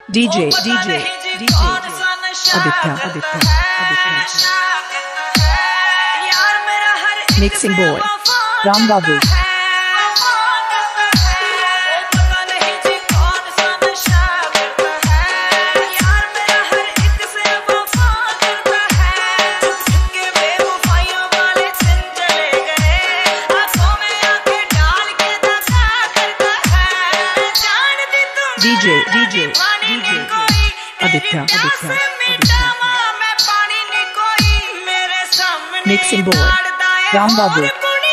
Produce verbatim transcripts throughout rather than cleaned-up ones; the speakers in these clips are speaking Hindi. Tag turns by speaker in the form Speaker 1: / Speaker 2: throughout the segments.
Speaker 1: DJ DJ DJ Aditya Aditya Aditya mixing boy Ram Babu DJ DJ DJ Aditya Aditya mixing boy Ram Babu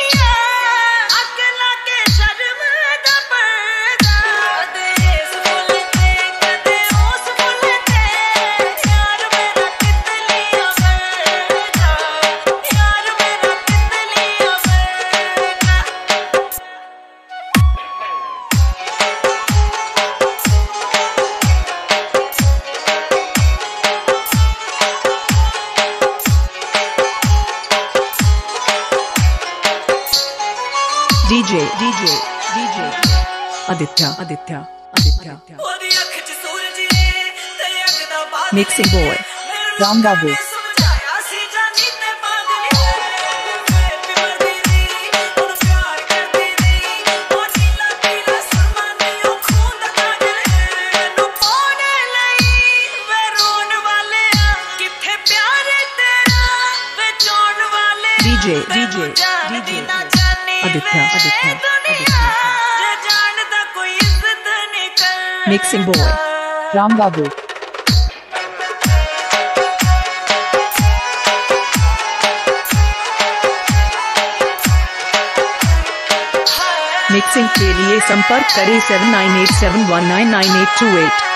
Speaker 1: DJ DJ DJ Aditya Aditya Aditya mixing boy Ram Babu DJ DJ DJ Aditya Aditya mixing boy Ram Babu mixing के लिए संपर्क करें seven nine eight seven one nine nine eight two eight.